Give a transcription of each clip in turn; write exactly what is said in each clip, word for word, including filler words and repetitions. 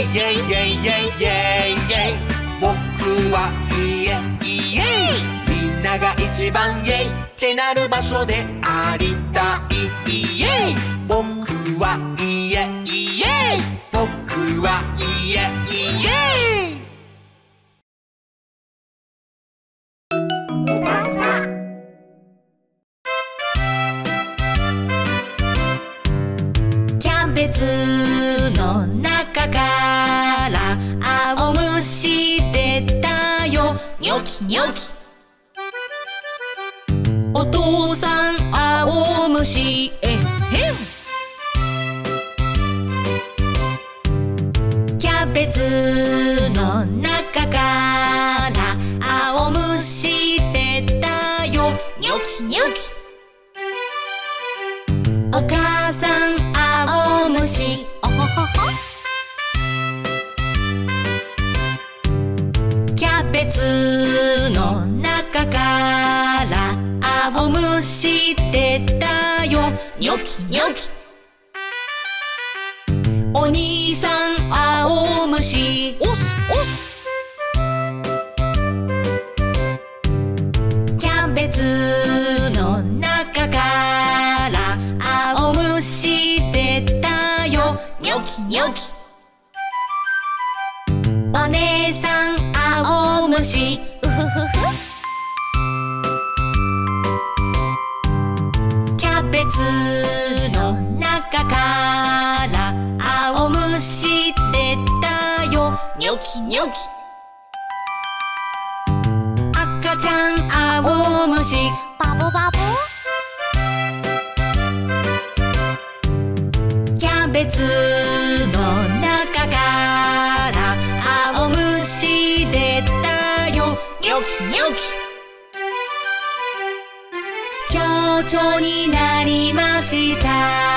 エイイエイイエイイエイイエイイエイ僕はイエイイエイみんなが一番イエイってなる場所でありたいイエイ僕はイエイイエイ僕はイエイイエイキャベツの中から青虫出たよニョキニョキお父さん青虫えへんキャベツの中から青虫別の中から青虫出たよ。ニョキニョキ。お兄さん青虫おすおす。 キャベツの中から青虫出たよ。ニョキニョキ。お姉さん青虫うふふふ。キャベツの中から青虫出たよ。ニョキニョキ。赤ちゃん青虫バボバボ。 キャベツの中から青虫出たよ。ニョキニョキ。蝶々になりました。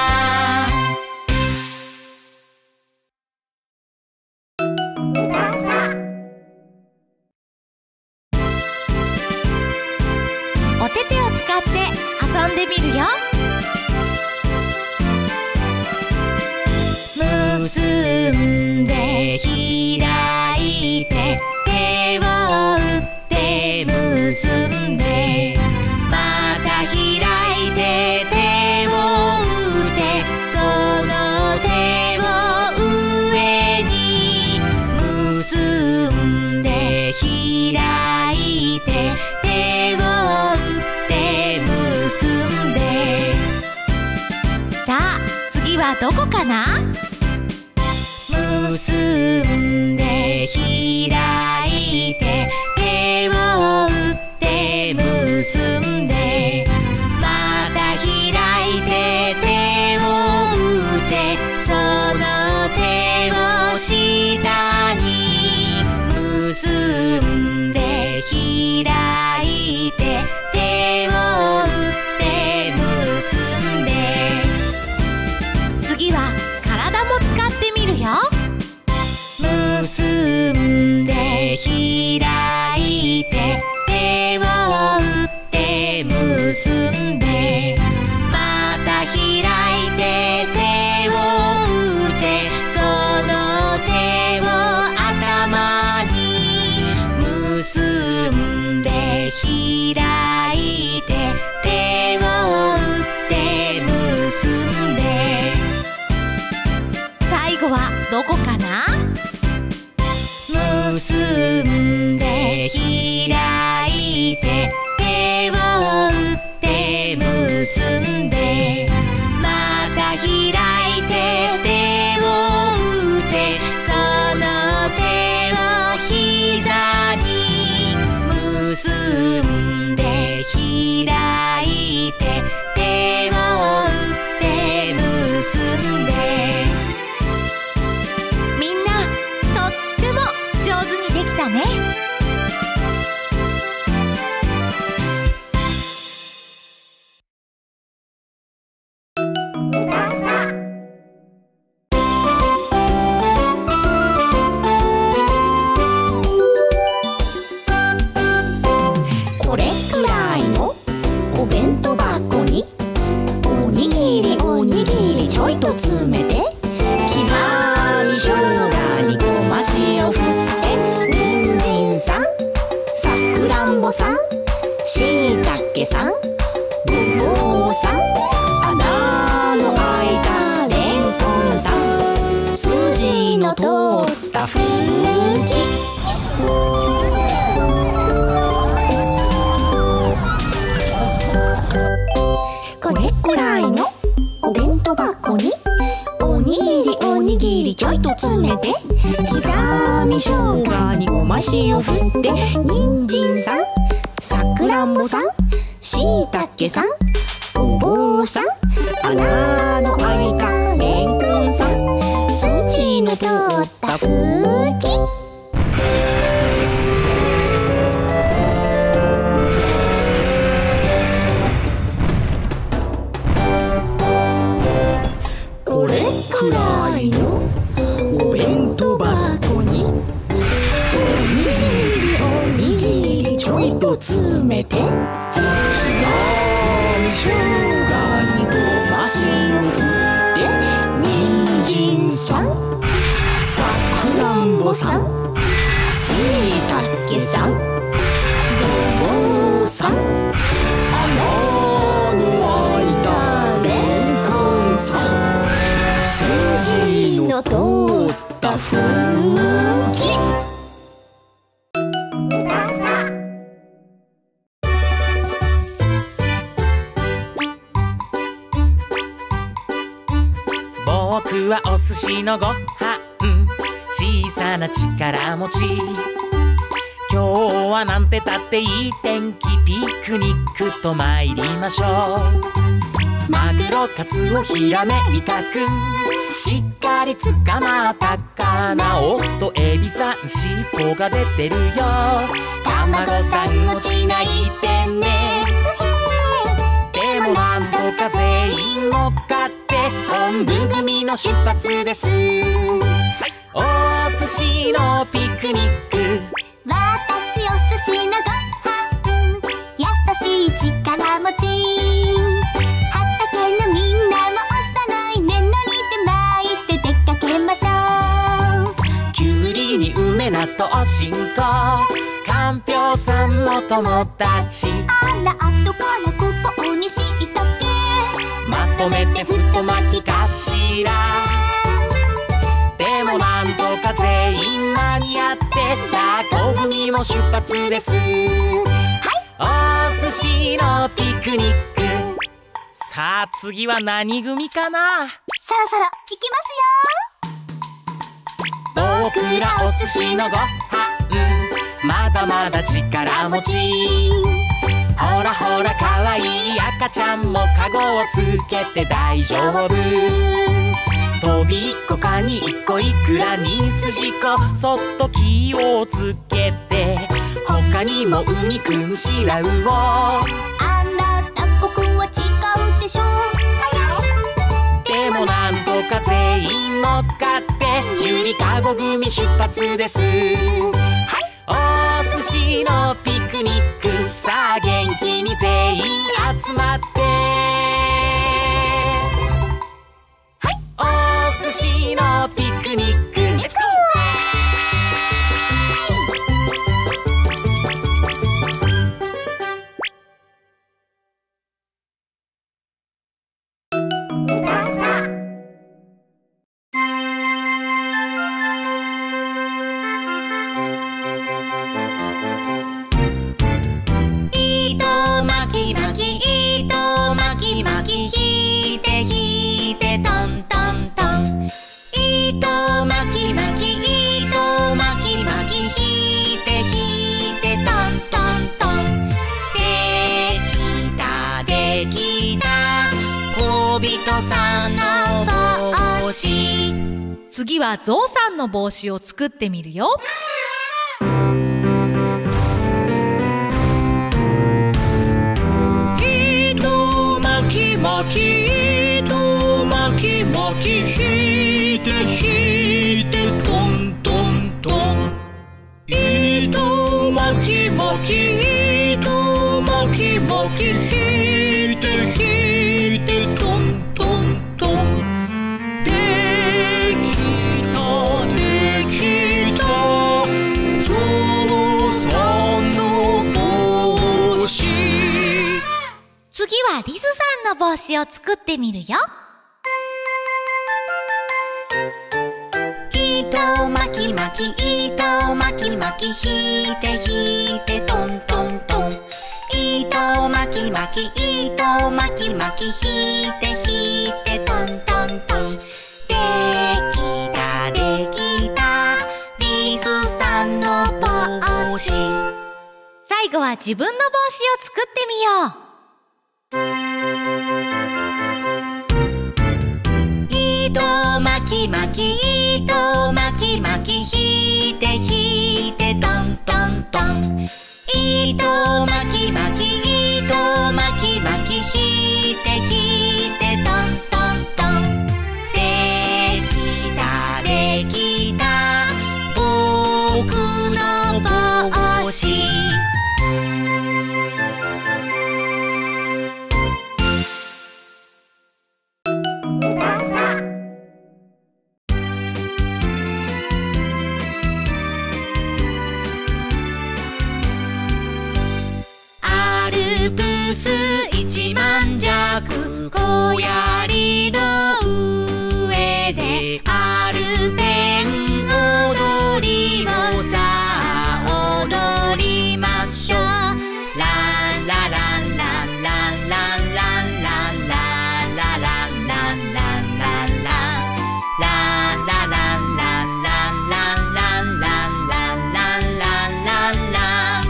おててを使って遊んでみるよ。 結んで開いて手を打って結んでまた開いて手を打ってその手を上に結んで開いて手を打って結んで。 さあ次はどこかな。 結んで開いて手を打って結んでまた開いて手を打ってその手を下に結んで開いて手を打って結んで。 次は体も使ってみるよ。 結んで開いて手を打って結んでまた開いて手を打ってその手を頭に結んで開いて手を打って結んで。 最後はどこかな。 結んで開いて手を打って結んでまた開いて手を打ってその手を膝に結んで開いて手を打って結んで。 みんなとっても上手にできたね。 これくらいのお弁当箱におにぎりおにぎりちょいと詰めて刻み生姜にごま塩振って人参さんさくらんぼさんしいたけさんごぼうさん穴の開いたれんこんさん筋の通ったふき。これくらいのお弁当箱におにぎりおにぎりちょいと詰めて刻み生姜にごま塩振って人参さんさくらんぼさんしいたけさんごぼうさん穴の開いたれんこんさん筋の通ったふき。これくらいのお弁当箱におにぎりおにぼさん、しいたけさん、ごぼうさん、穴の開いたレンコンさん、筋の通ったふき。 僕はお寿司のご飯、小さな力持ち。今日はなんてたっていい天気、ピクニックと参りましょう。マグロ、カツオ、ヒラメ、イカくん、しっかり捕まったかな。おっとエビさん、尻尾が出てるよ。卵さん落ちないでね。でもなんとか全員乗っかって本部組の出発です。お寿司のピクニック、 私お寿司のご飯、優しい力持ち。畑のみんなもおそろいね、乗りで巻いて出かけましょう。 きゅうりに梅納豆しんこ、かんぴょうさんの友達。 あら後からごぼうにしいたけ、 まとめて太巻きかしら。でもなんとか全員間に合ってタコ組も出発です。はい、お寿司のピクニック。さあ次は何組かな。 そろそろ行きますよ。 僕らお寿司のご飯、まだまだ力持ち。ほらほらかわいい赤ちゃんもカゴをつけて大丈夫。とびっこカニいっこ、いくらにすじこ、そっと気をつけて。他にもウニくん、シラウオ。 あなたここは違うでしょ。 でもなんとか全員乗っかってゆりかご組出発です。はい、お寿司のピクニック、さあ元気に全員集まって。はい、お寿司のピクニック、レッツゴー。 糸巻き巻き糸巻き巻き、引いて引いてトントントン。糸巻き巻き糸巻き巻き、引いて引いてトントントン。できたできた小人さんの帽子。 次はゾウさんの帽子を作ってみるよ。 糸巻き巻き糸巻き巻き、引いて引いてトントントン。糸巻き巻き糸巻き巻き、引いて引いてトントントン。できたできたゾウさんの帽子。 次はリスさんの帽子を作ってみるよ。 糸巻き巻き糸巻き巻き、引いて引いてトントントン。糸巻き巻き糸巻き巻き、引いて引いてトントントン。できたできたリスさんの帽子。 最後は自分の帽子を作ってみよう。 糸巻き巻き糸巻き巻き、引いて引いてトントントン。糸巻き巻き糸巻き巻き、引いて引いてトントントン。できたできた僕の帽子。 小槍の上でアルペン踊りをさあ踊りましょう。ランラランランランランランランランラランランランランランランラランランランランランランランランランランラン。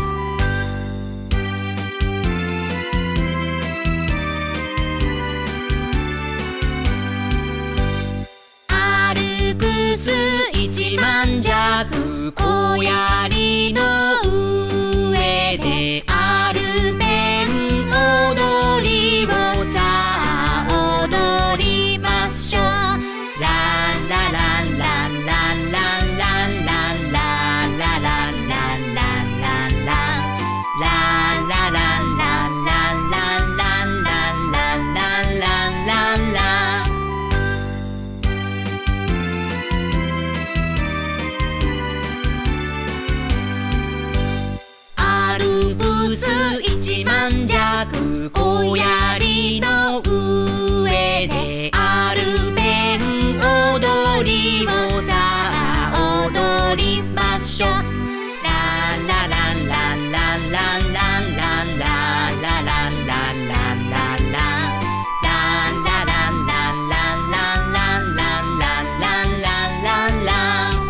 アルプス一万尺小槍の上でアルペン踊りをさあ踊りましょう。ランラランランランランランランランラランランランランランランラランランランランランランランランランランラン。アルプス一万尺小槍の上でアルペン踊りをさあ踊りましょう。ランラランランランランランランランラランランランランランランラランランランランランランランランランランラン。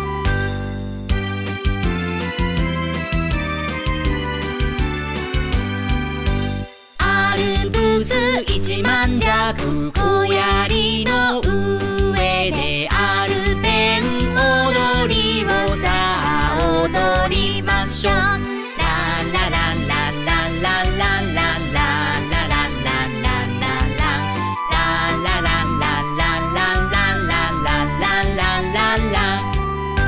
アルプス一万尺小槍の上でアルペン踊りをさあ踊りましょう。ランラランランランランランランランラランランランランランランラランランランランランランランランランランラン。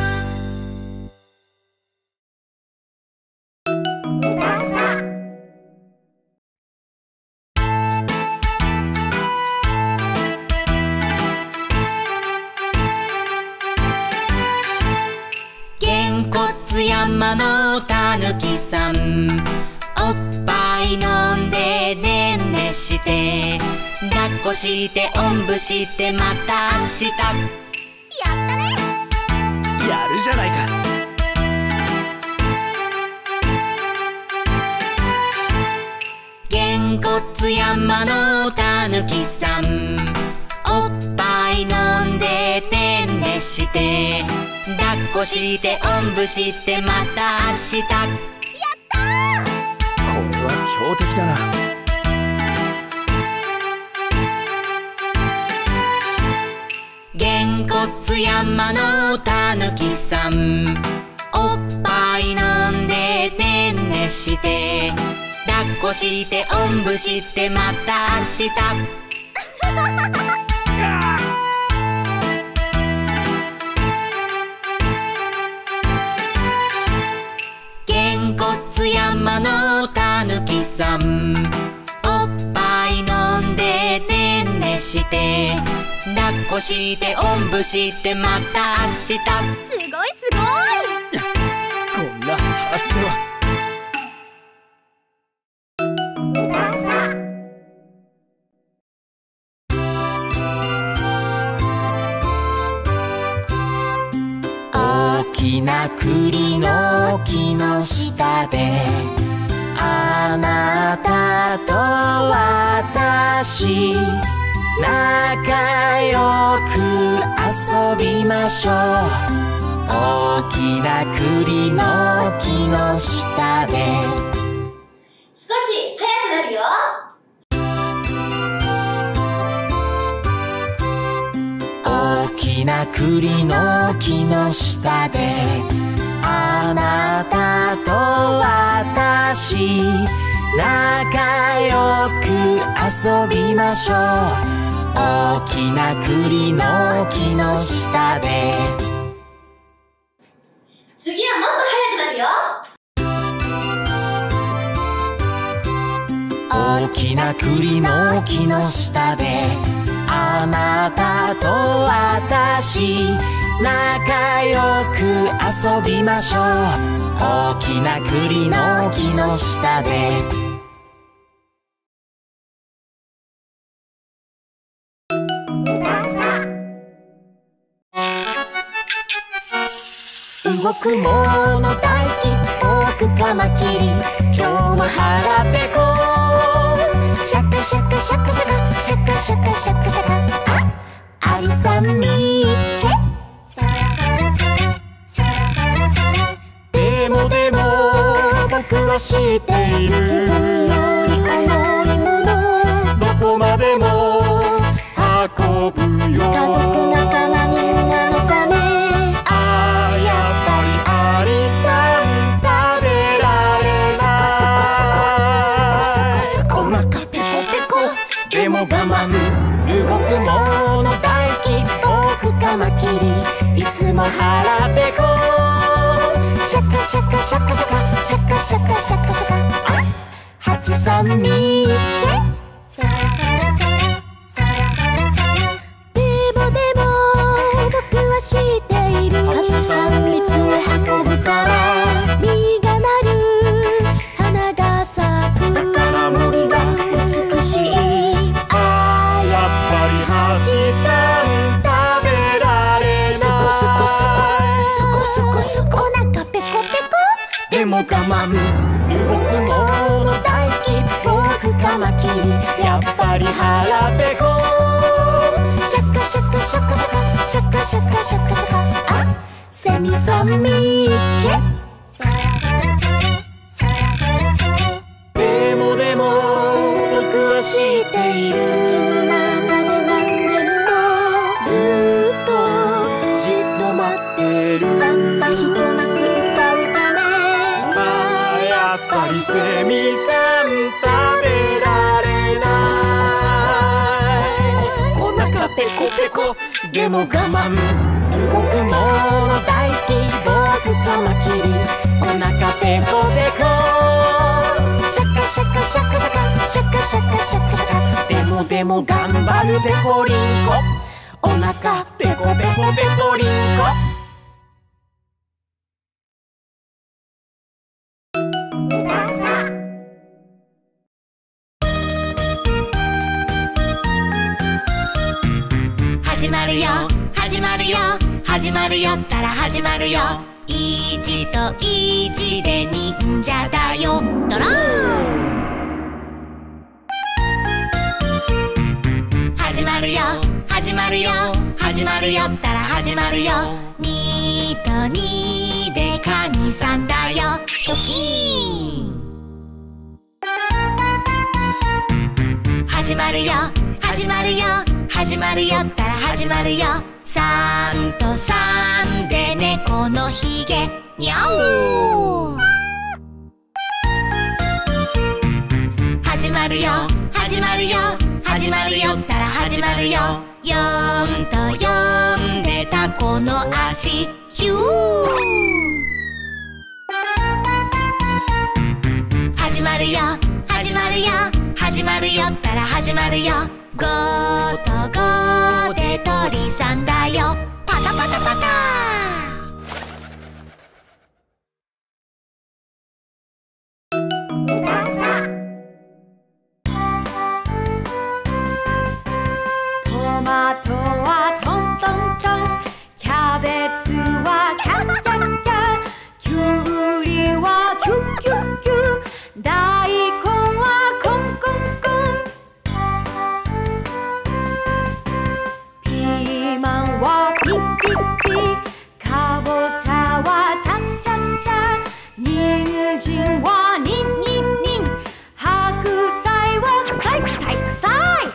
げんこつ山のたぬきさん、おっぱい飲んでねんねして抱っこしておんぶしてまた明日。 やったね。 やるじゃないか。 げんこつ山のたぬきさん、おっぱい飲んでねんねして抱っこしておんぶしてまた明日。 やったー。 これは強敵だな。 げんこつ山のたぬきさん、おっぱい飲んでねんねして抱っこしておんぶしてまた明日。げんこつ山のたぬきさん、おっぱい飲んでねんねして抱っこしておんぶしてまた明日。 すごいすごい。 こんなはずでは。 大きな栗の木の下であなたと私仲良く遊びましょう。大きな栗の木の下で。 少し速くなるよ。 大きな栗の木の下であなたと私仲良く遊びましょう。大きな栗の木の下で。 次はもっと速くなるよ。 大きな栗の木の下であなたと私仲良く遊びましょう。大きな栗の木の下で。 動くもの大好き僕カマキリ今日も腹ペコシャカシャカシャカシャカシャカシャカシャカシャカあアリさんみっけでもでも僕は知っている自分より重いものどこまでも運ぶよ家族仲間みんなのためああやっぱりアリさん食べられないスコスコスコスコスコお腹ペコペコでも我慢動くもの大好き僕カマキリいつも腹ペコシャカシャカシャカシャカシャカシャカシャカシャカハチさんみっけ知っているハチさん蜜を運ぶから実がなる花が咲くだから森が美しいああやっぱりハチさん食べられないスコスコスコスコスコお腹ペコペコでも我慢動くもの大好き僕カマキリやっぱり腹ペコシャカシャカシャカシャカシャカシャカシャカシャカあセミさんみっけでもでも僕は知っている土の中で何年もずっとじっと待ってるたったひと夏歌うためああやっぱりセミさん食べられないお腹ペコペコでも我慢動くもの大好き僕カマキリお腹ペコペコシャカシャカシャカシャカシャカシャカシャカシャカでもでも頑張るペコリンコお腹ペコペコペコリンコ始まるよ始まるよ始まるよったら始まるよいちといちで忍者だよドローン始まるよ始まるよ始まるよったら始まるよにとにでカニさんだよチョキン始まるよ始まるよ始まるよったら始まるよさんとさんで猫のひげにゃお始まるよ始まるよ始まるよったら始まるよよんとよんでタコの足ヒュー始まるよ始まるよ始まるよったら始まるよごとごで鳥さんだよパタパタパタトマトはトントントンキャベツはキャッキャッキャキュウリはキュッキュッキュ大根はコンコンコンピーマンはピッピッピかぼちゃはチャッチャッチャ人参はニンニンニン白菜はクサイクサイクサイ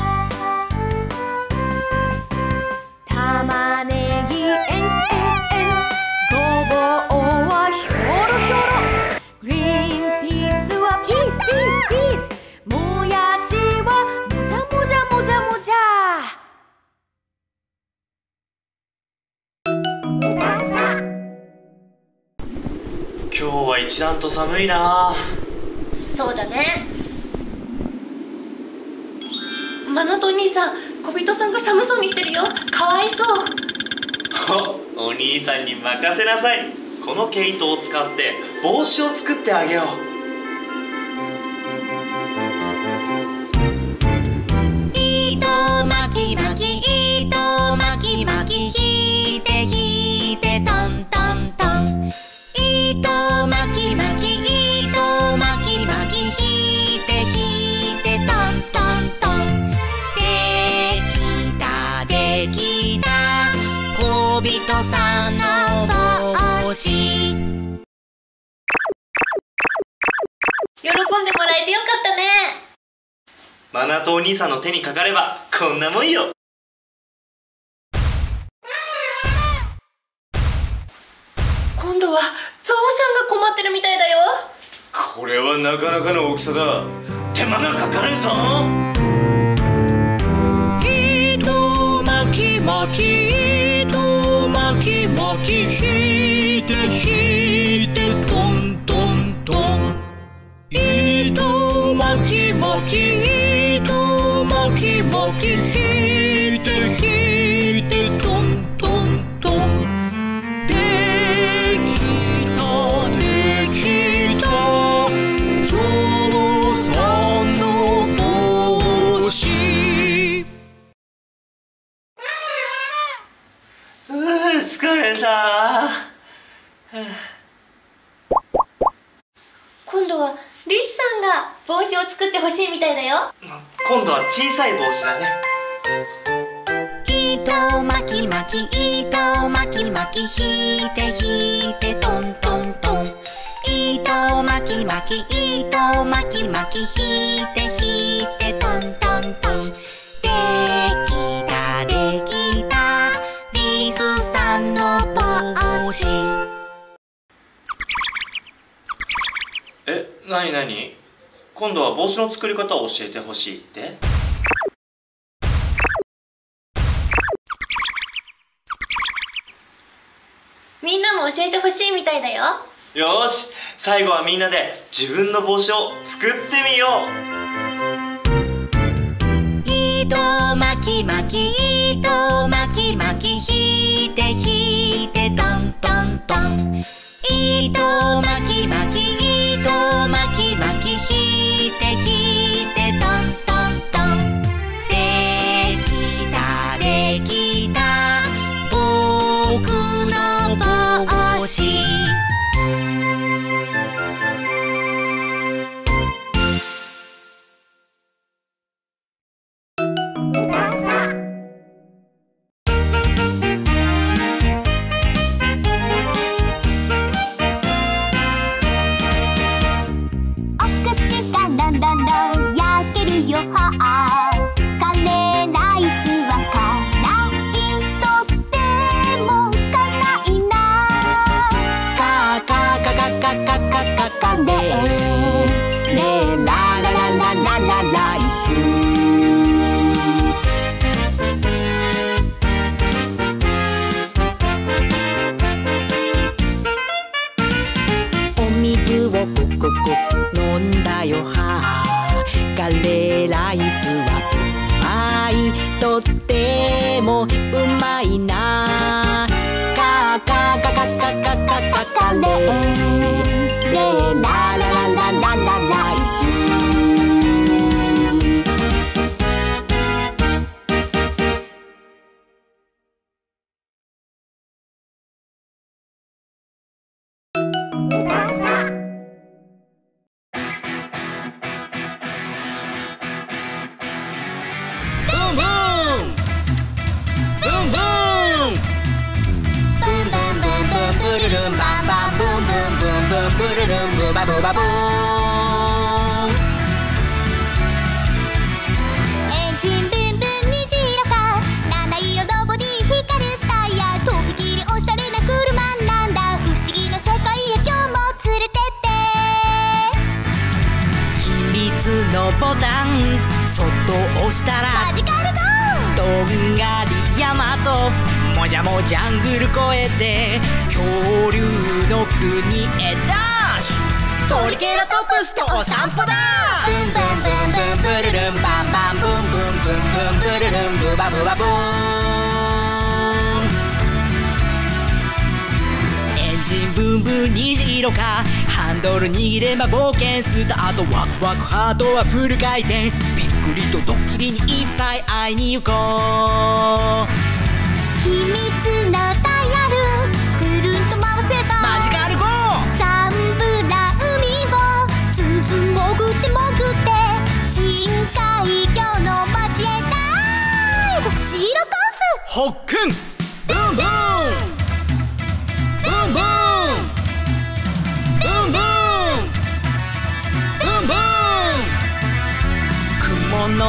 玉ねぎえんえんえんごぼうはひょろひょろグリーンピースはピースピースピースもやしはもじゃもじゃもじゃもじゃ今日は一段と寒いな。 そうだね。マナト兄さん、小人さんが寒そうにしてるよ。かわいそう。 お、お兄さんに任せなさい。この毛糸を使って帽子を作ってあげよう糸巻き巻き糸巻き巻き引いて引いてトントントン人さんの帽子。 喜んでもらえてよかったね。 マナトお兄さんの手にかかればこんなもんよ。 今度はゾウさんが困ってるみたいだよ。 これはなかなかの大きさだ。手間がかかるぞ。 糸巻き巻き糸巻き巻き引いて引いてトントントン。糸巻き巻き糸巻き巻き引いて引いてトントントン。できたできたゾウさんの帽子。 うう疲れた。 今度はリスさんが帽子を作ってほしいみたいだよ。 今度は小さい帽子だね。 糸巻き巻き糸巻き巻き引いて引いてトントントン。糸巻き巻き糸巻き巻き引いて引いてトントントン。できたできたリスさんの帽子。 え、なになに？今度は帽子の作り方を教えてほしいって？ みんなも教えてほしいみたいだよ。 よーし、最後はみんなで自分の帽子を作ってみよう。糸巻き巻き糸巻き巻き引いて引いてトントントン。糸巻き巻き糸巻き巻き引いて引いてトントントン。できたできた僕の帽子。飲んだよはカレーライスはうまいとってもうまいな。カカカカカカカカカレーレーララララララライス。バブバブーン。 エンジンブンブン虹色か七色のボディ光るタイヤとびきりおしゃれな車なんだ。不思議な世界へ今日も連れてって秘密のボタンそっと押したらマジカルゴー。 とんがり山ともじゃもジャングル越えて恐竜の国へダッシュ。トリケラトプスとお散歩だ。 ブンブンブンブンブルルンバンバンブンブンブンブンブルルンブバブバブーン。 エンジンブンブン虹色かハンドル握れば冒険スタート。ワクワクハートはフル回転。びっくりとドッキリにいっぱい会いに行こう。 秘密のダイヤルぐるんと回せばマジカルゴー。 ザンブラ海をズンズン潜って潜って深海魚の街へダイブ。シーラカンスほっくんブンブン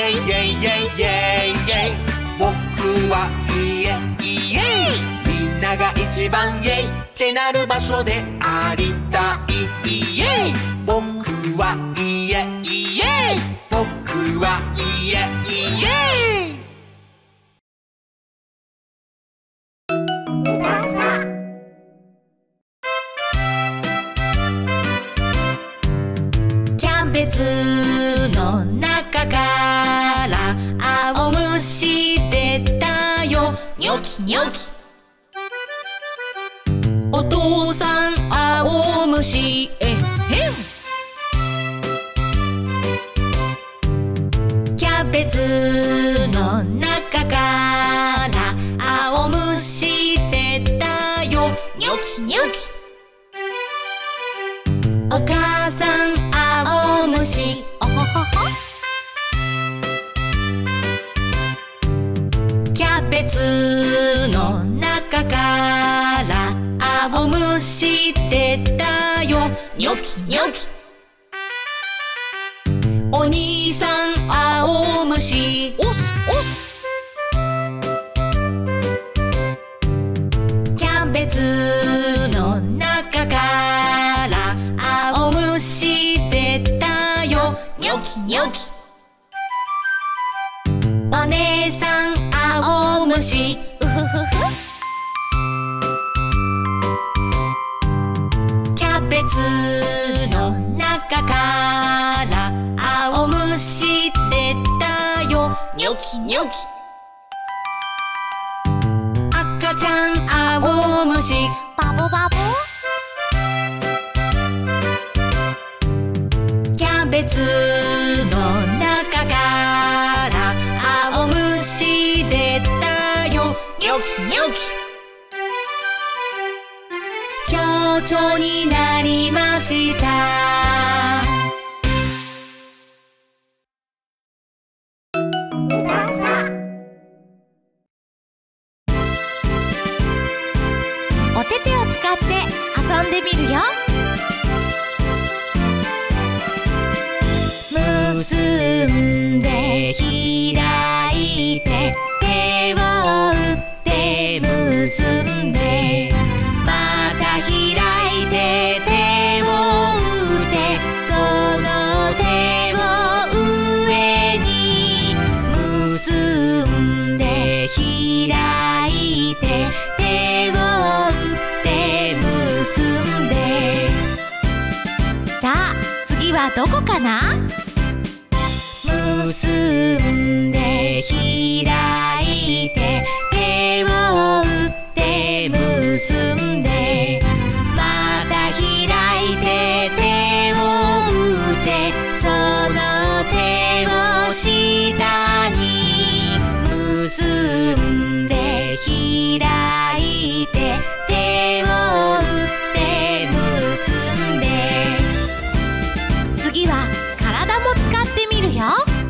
エイエイエイエイエイ僕はイエイエイみんなが一番イエイってなる場所でありたいイエイ僕はイエイエイ僕はイエイエイキャベツの中から青虫出たよニョキニョキお父さん青虫えへんキャベツの中から青虫出たよニョキニョキお母さん青虫おほほほキャベツの中から青虫出たよニョキニョキお兄さん青虫おすおすキャベツの中から青虫出たよニョキニョキお姉さん青虫うふふふキャベツの中から青虫出たよニョキニョキ赤ちゃん青虫バボバボキャベツの中から青虫出たよニョキニョキ蝶々になりましたお手手を使って遊んでみるよ。 結んで開いて手を打って結んでまた開いて手を打ってそのいて手を打って結んで。 さあ次はどこかな？ 結んで開いて手を打って結んで。また開いて手を打ってその手を下に結んで開いて手を打って結んで。 次は体も使ってみるよ。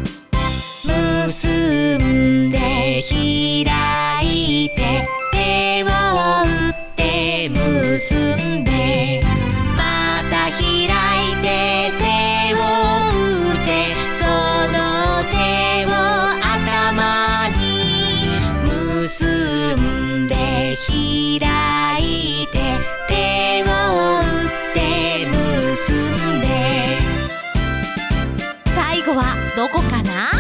結んで開いて手を打って結んで。また開いて手を打ってその手を頭に結んで開いて手を打って結んで。 最後はどこかな？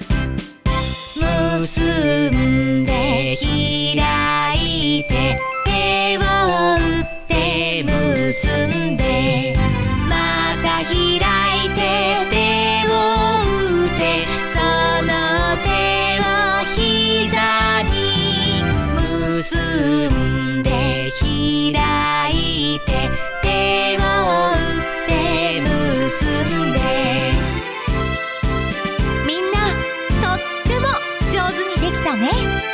結んで開いて手を打って結んで。また開いて手を打ってその手を膝に結んで開いて手を打って結んで。 みんなとっても上手にできたね。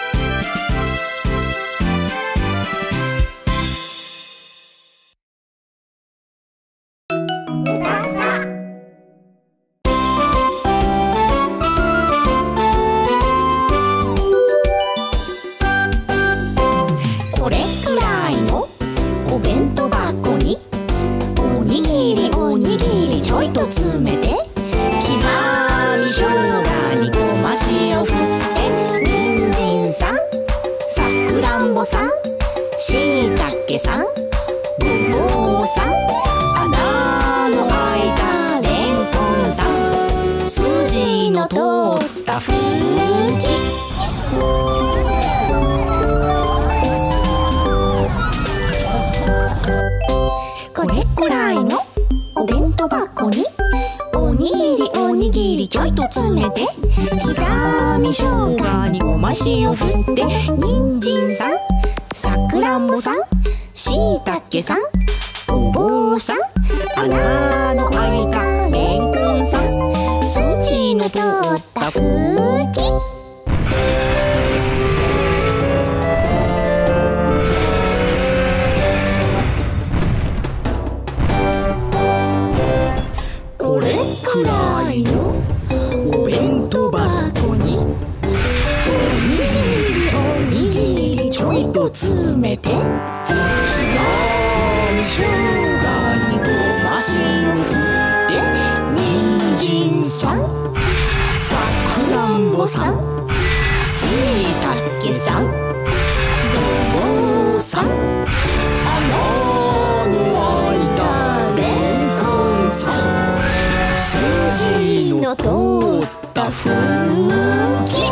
これくらいのお弁当箱におにぎりおにぎりちょいと詰めて、刻み生姜にごま塩振って、人参さん、さくらんぼさん、しいたけさん、ごぼうさん、穴の開いたれんこんさん、筋の通ったふき。これくらいのお弁当箱におにぎりおにぎりちょいと詰めて、刻み生姜にごま塩振って、人参さん、さくらんぼさん、しいたけさん、ごぼうさん、穴の開いたれんこんさん、筋の通ったふき。これくらいのお弁当箱におにぎりおにぎりちょいと詰めて、刻み生姜にごま塩振って、人参さん、さくらんぼさん、しいたけさん、ごぼうさん、穴の開いたれんこんさん、筋の通ったふき。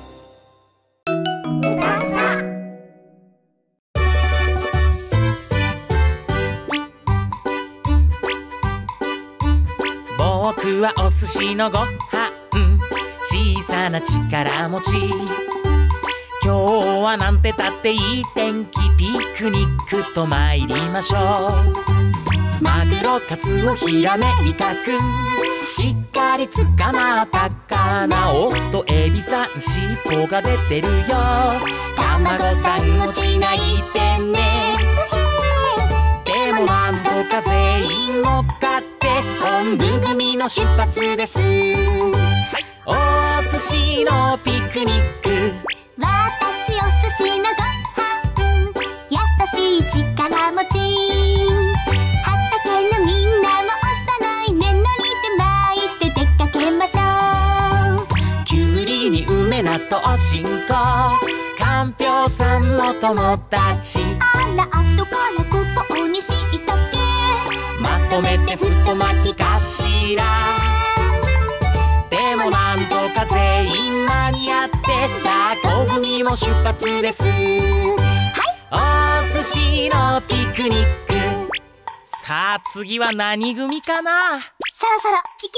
僕はお寿司のご飯、小さな力持ち。今日はなんてたっていい天気、ピクニックと参りましょう。マグロ、カツオ、ヒラメ、イカくん、しっかり捕まったかな。おっとエビさん、尻尾が出てるよ。卵さん落ちないでね。でもなんとか全員乗っかって本部組の出発です。お寿司のピクニック、 私お寿司のご飯、優しい力持ち。畑のみんなもお揃いね、乗りで巻いて出かけましょう。 きゅうりに梅納豆しんこ、かんぴょうさんの友達。 あら、後からごぼうにしいたけ、 まとめて太巻きかしら。でもなんとか全員間に合って、タコ組もの出発です。はい、お寿司のピクニック。さあ次は何組かな。 そろそろ行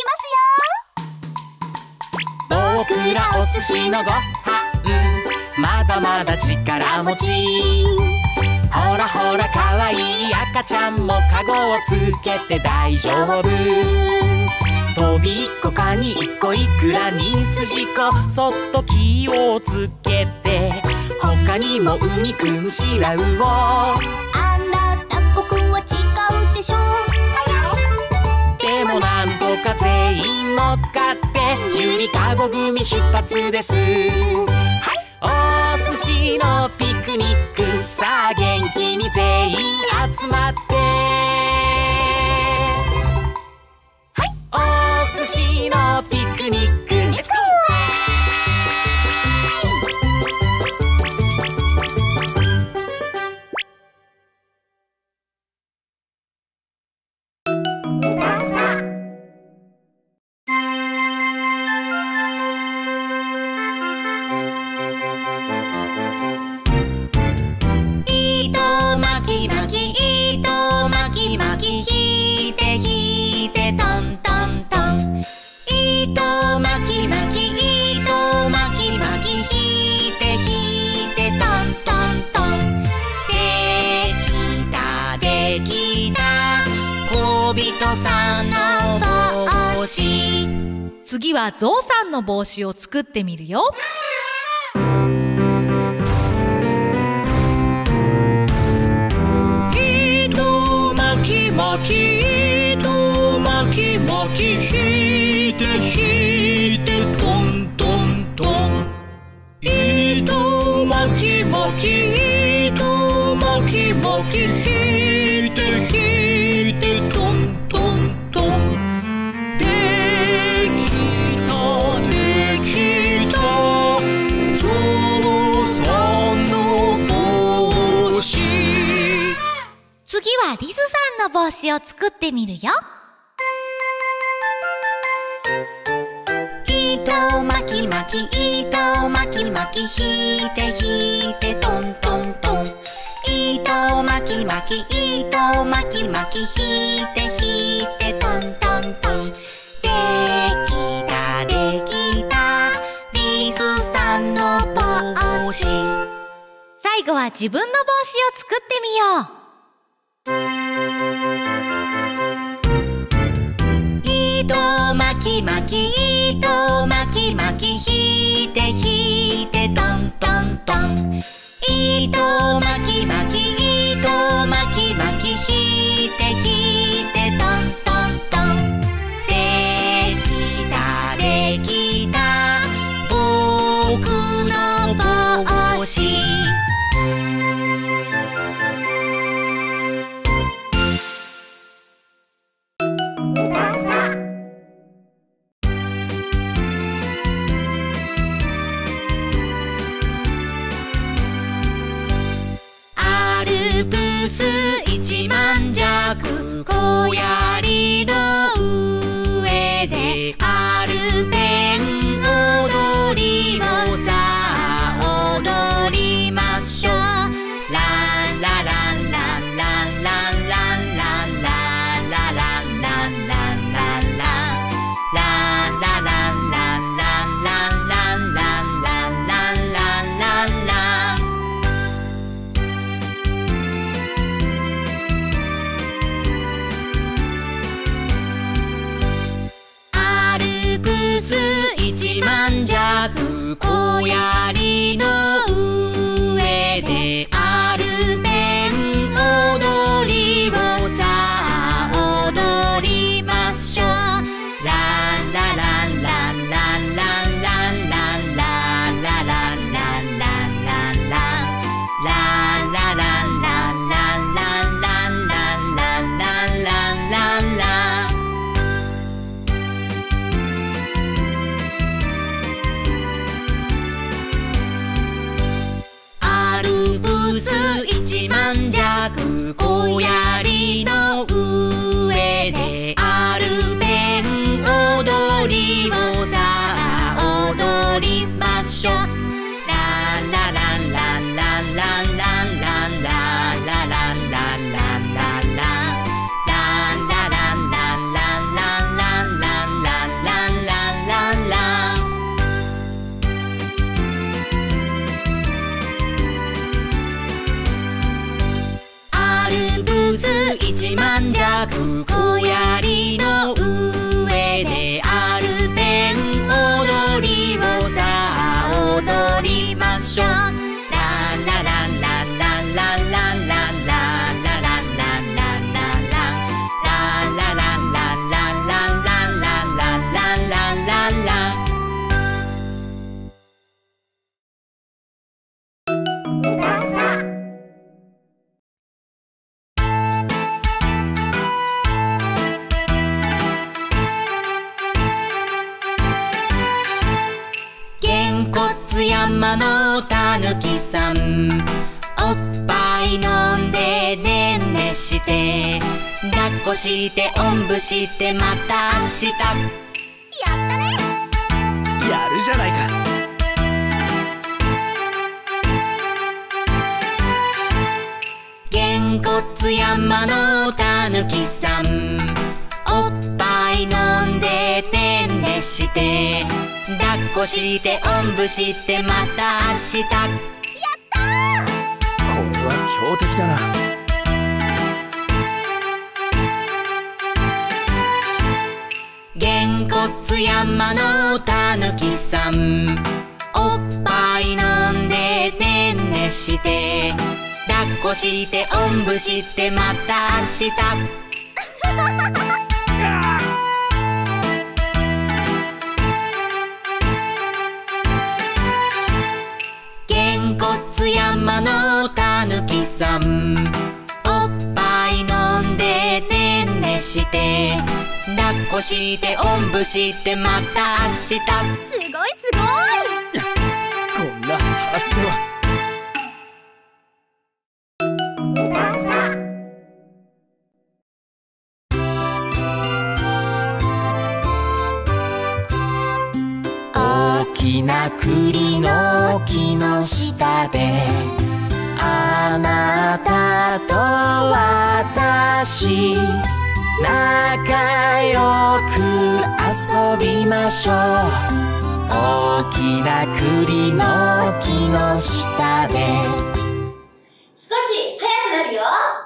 きますよ。僕らお寿司のご飯まだまだ力持ち。ほらほらかわいい赤ちゃんもカゴをつけて大丈夫。とびっこカニいっこいくらにすじこそっと気をつけて。他にもウニくんシラウオ。 あなたここは違うでしょ。 でもなんとか全員乗っかってゆりかご組出発です。はい、お寿司のピクニック。さあ元気に全員集まって。はい、お寿司のピクニック。レッツゴー。 糸巻き巻き糸巻き巻き引いて引いてトントントン。糸巻き巻き糸巻き巻き引いて引いてトントントン。できたできた小人さんの帽子。 次はゾウさんの帽子を作ってみるよ。 糸巻き巻き糸巻き巻き引いて引いてトントントン。糸巻き巻き糸巻き巻き引いて引いてトントントン。できたできたゾウさんの帽子。 次はリスさんの帽子を作ってみるよ。 糸巻き巻き糸巻き巻き引いて引いてトントントン。糸巻き巻き糸巻き巻き引いて引いてトントントン。できたできたリスさんの帽子。 最後は自分の帽子を作ってみよう。 糸巻き巻き糸巻き巻き引いて引いてトントントン。糸巻き巻き糸巻き巻き引いて引いてトントントン。できたできた僕の帽子。アルプス一万弱小槍の上でアルペン踊りをさあ踊りましょう。ランラランランランランランランランラランランランランランランラランランランランランランランランランランラン。アルプス一万弱小槍の上でアルペン踊りをさあ踊りましょう。ランラランランランランランランランラランランランランランランラランランランランランランランランランランランラン。アルプス一万弱小槍の上でアルペン踊りをさあ踊りましょう。ランララ一万弱小槍の上でアルペン踊りをさあ踊りましょう。ランラランランランランランランランラランランランランランランラランランランランランランランランランランラン。げんこつ山のたぬきさん、おっぱい飲んでねんねして抱っこしておんぶしてまた明日。 やったね。 やるじゃないか。 げんこつ山のたぬきさん、おっぱい飲んでねんねして抱っこしておんぶしてまた明日。 やったー。 これは強敵だな。 げんこつ山のたぬきさん、おっぱい飲んでねんねして抱っこしておんぶしてまた明日。げんこつ山のたぬきさん、おっぱい飲んでねんねして抱っこしておんぶしてまた明日。 すごいすごい。 こんなはずでは。 大きな栗の木の下であなたと私仲良く遊びましょう。大きな栗の木の下で。 少し早くなるよ。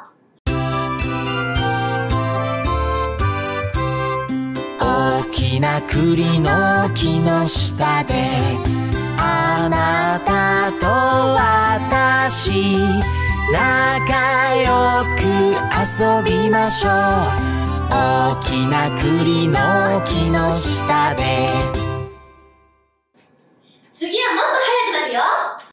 大きな栗の木の下であなたと私仲良く遊びましょう。大きな栗の木の下で。 次はもっと早くなるよ。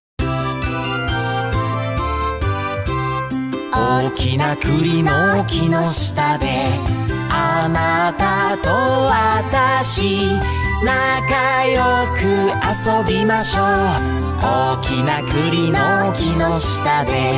大きな栗の木の下であなたと私仲良く遊びましょう。大きな栗の木の下で。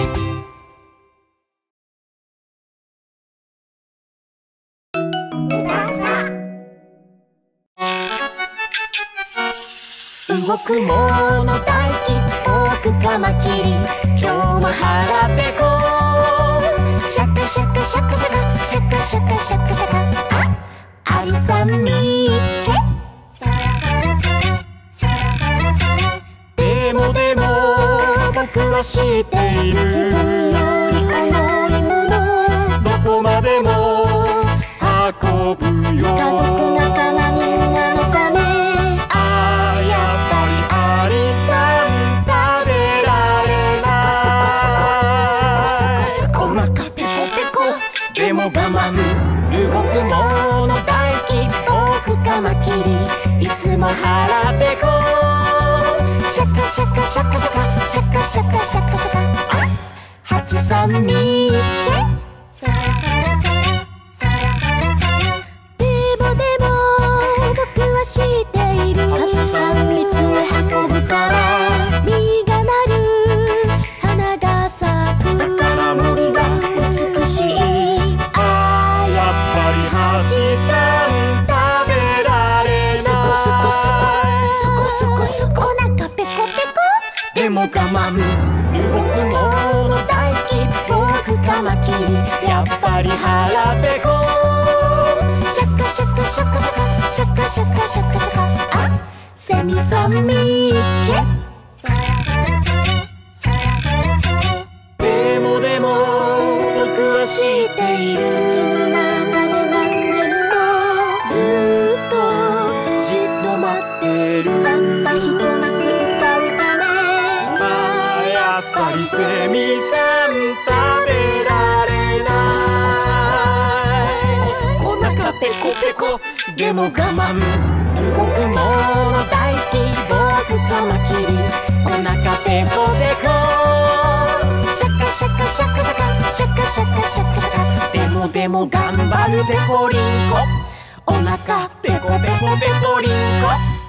動くもの大好きポークカマキリ今日も腹ペコシャカシャカシャカシャカシャカシャカシャカシャカあアリさんみっけそろそろそろそろそろそろでもでも僕は知っている自分より重いものどこまでも運ぶよ家族仲間みんなのためああやっぱりアリさん食べられないすこすこすこすこお腹ペコペコでも我慢動くもの大好きポークカマキリいつも腹ペコシャカシャカシャカシャカシャカシャカシャカシャカあハチさんみっけそろそろそろそろそろそろでもでも僕は知っているハチさん蜜を運ぶから実がなる花が咲くだから森が美しいああやっぱりハチさん食べられないすこすこすこすこすこすこお腹ペコペコでも我慢動くもの大好きポークカマキリやっぱり腹ペコシャカシャカシャカシャカシャカシャカシャカシャカあセミさんみっけそろそろそろそろそろそろでもでも僕は知っているやっぱりセミさん食べられない。お腹ペコペコでも我慢、動くもの大好き僕カマキリ。お腹ペコペコシャカシャカシャカシャカシャカシャカシャカシャカ、でもでも頑張るペコリンコ。お腹ペコペコペコリンコ。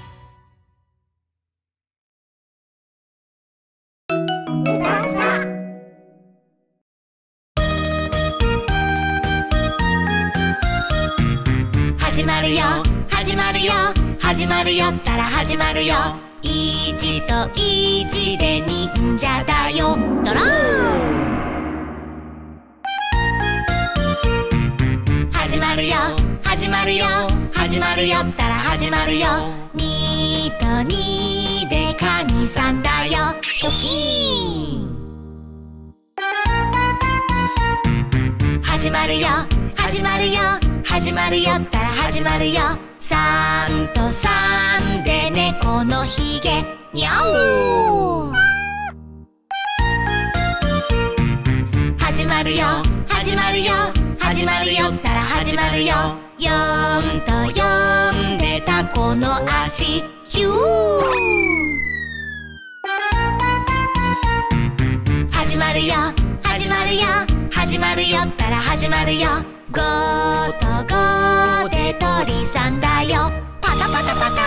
始まるよ始まるよ始まるよったら始まるよ。いちといちで忍者だよ。ドローン。始まるよ始まるよ始まるよったら始まるよ。にとにでカニさんだよ。ショキーン。始まるよ始まるよ始まるよったら始まるよ。さんとさんで猫のひげにゃお。始まるよ始まるよ始まるよったら始まるよ。よんとよんでタコの足ヒュー。始まるよ始まるよ始まるよったら始まるよ。ごとごで鳥さんだよ。パタパタパタ。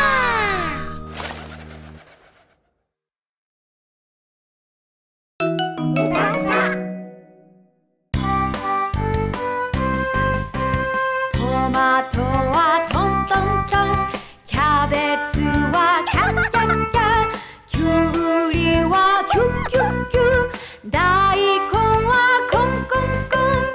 トマトはトントントン、キャベツはキャッキャッキャ、きゅうりはキュッキュッキュ、大根はコンコンコン、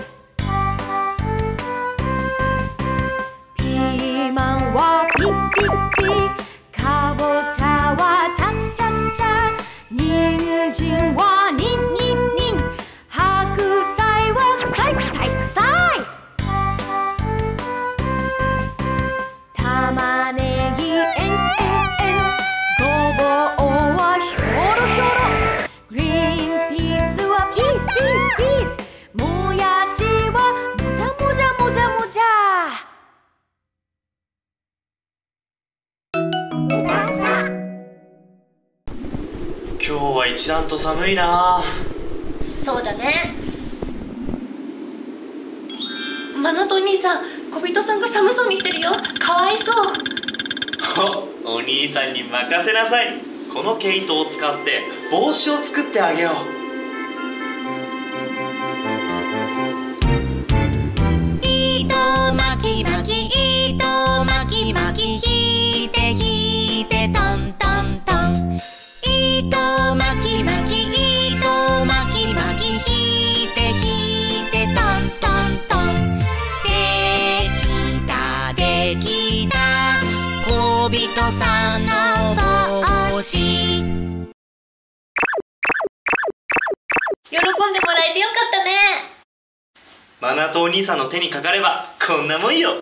ピーマンはピッピッピ、かぼちゃはチャッチャッチャ、にんじんはニンニンニン、白菜はクサイクサイクサイ、玉ねぎえんえんえん、ごぼうはひょろひょろ、グリーンピースはピースピースピース、もやしはもじゃもじゃもじゃもじゃ。 今日は一段と寒いな。 そうだね。マナトお兄さん、小人さんが寒そうにしてるよ。かわいそう。 お、お兄さんに任せなさい。この毛糸を使って帽子を作ってあげよう。 糸巻き巻き糸巻き巻き、引いて引いてトントントン、糸巻き巻き糸巻き巻き、引いて引いてトントントン、できたできた小人さんの帽子。 喜んでもらえてよかったね。 マナとお兄さんの手にかかればこんなもんよ。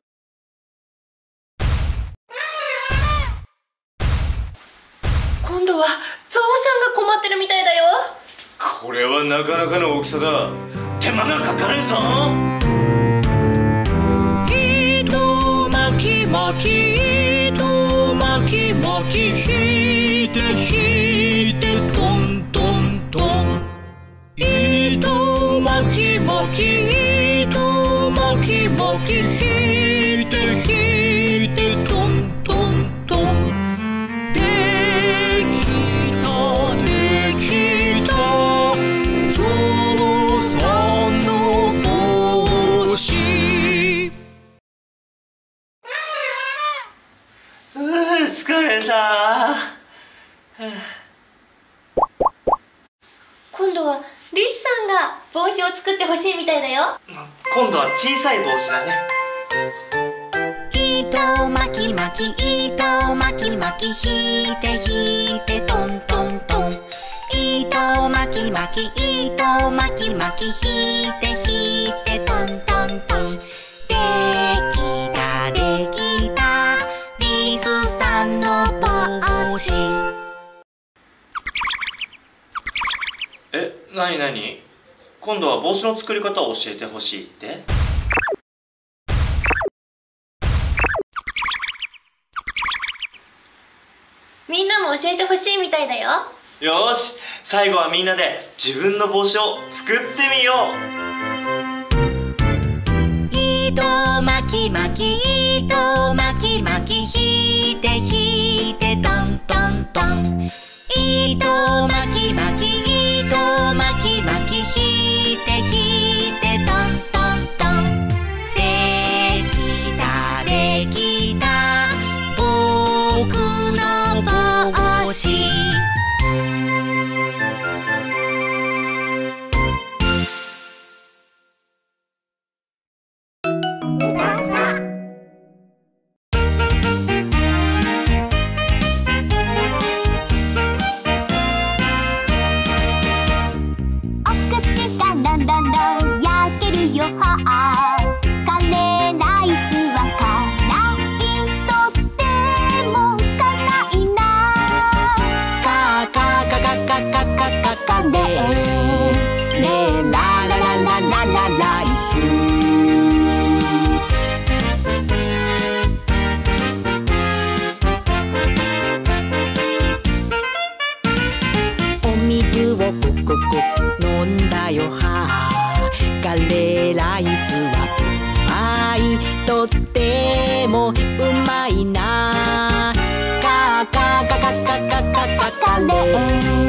今度はゾウさんが困ってるみたいだよ。 これはなかなかの大きさだ。手間がかかるぞ。 糸巻き巻き糸巻き巻き、引いて引いてトントントン、糸巻き巻き糸巻き巻き、引いて引いてトントントン、できたできたゾウさんの帽子。 うう疲れた。 今度はリスさんが帽子を作ってほしいみたいだよ。 今度は小さい帽子だね。 糸巻き巻き糸巻き巻き、引いて引いてトントントン、糸巻き巻き糸巻き巻き、引いて引いてトントントン、できたできたリスさんの帽子。 え、なになに？今度は帽子の作り方を教えてほしいって？ みんなも教えてほしいみたいだよ。 よーし、最後はみんなで自分の帽子を作ってみよう。糸巻き巻き糸巻き巻き引いて引いてトントントン。糸巻き巻き糸巻き巻き引いて引いてトントントン。できたできた僕の帽子。飲んだよはカレーライスはうまいとってもうまいなカカカカカカカカカレー